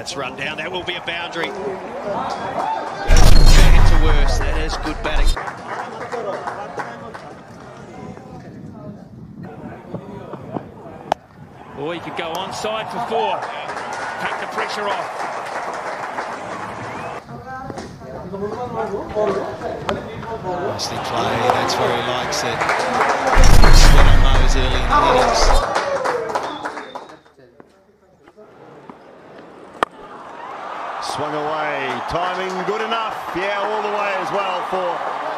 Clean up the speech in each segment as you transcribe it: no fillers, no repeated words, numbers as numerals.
That's run down. That will be a boundary. Goes from bad to worse. That is good batting. Or he could go onside for 4. Take the pressure off. Nicely played, that's where he likes it. Sweat on those early in the innings. Swung away, timing good enough. Yeah, all the way as well for...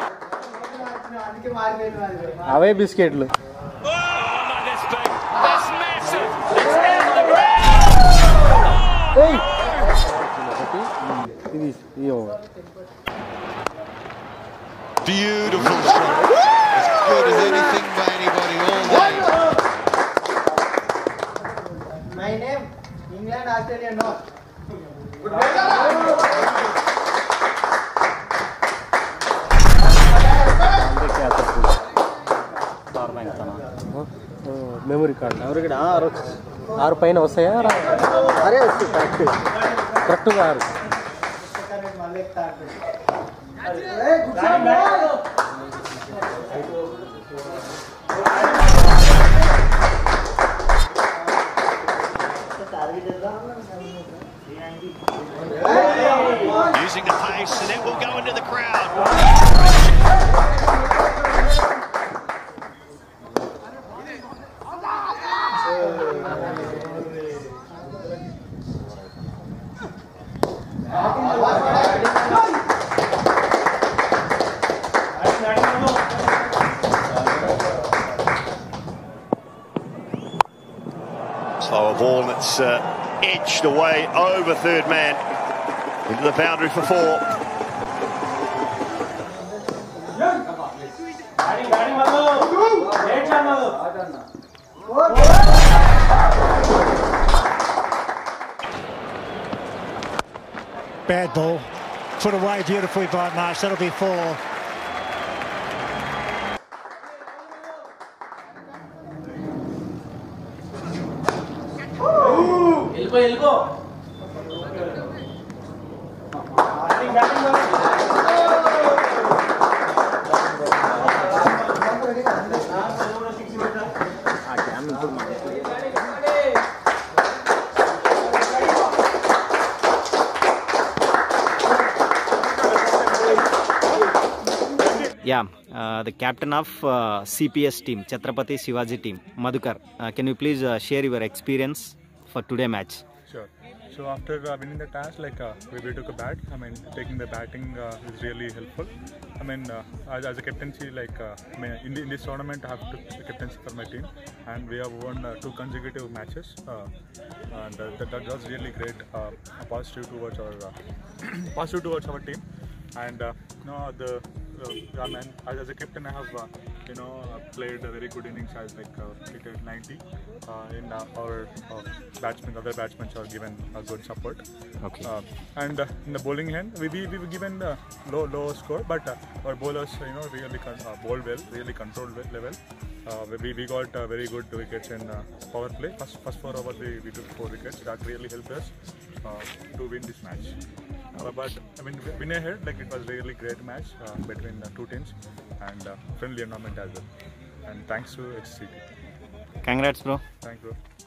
Away biscuit. Oh, no, that's big. That's massive. It's down the ground. Beautiful shot. As good as anything by anybody all day. My name, England, Australia, North. Memory card ఎవరికి 6 పైన వస్తాయా? అరే వస్తాయి కరెక్ట్గా 6. Using the pace, and it will go into the crowd. So a ball that's edged away over third man into the boundary for 4. Bad ball. Put away beautifully by Marsh. That'll be 4. Yeah, the captain of CPS team, Chhatrapati Shivaji team, Madhukar. Can you please share your experience for today match? Sure. So after winning the task, we took a bat. I mean, taking the batting is really helpful. I mean, as a captaincy, in this tournament, I have took the captaincy for my team, and we have won 2 consecutive matches, and that was really great. Positive towards our team, and I mean, as a captain, I have played a very good innings. As cricket 90. In our other batsmen are given a good support. Okay. And in the bowling end, we've given low score, but our bowlers really bowled well, really controlled level. We got very good wickets in power play. First 4 overs we took 4 wickets. That really helped us to win this match. But I mean, win ahead, it was really great match between the 2 teams, and friendly environment as well. And thanks to HCT. Congrats, bro. Thank you.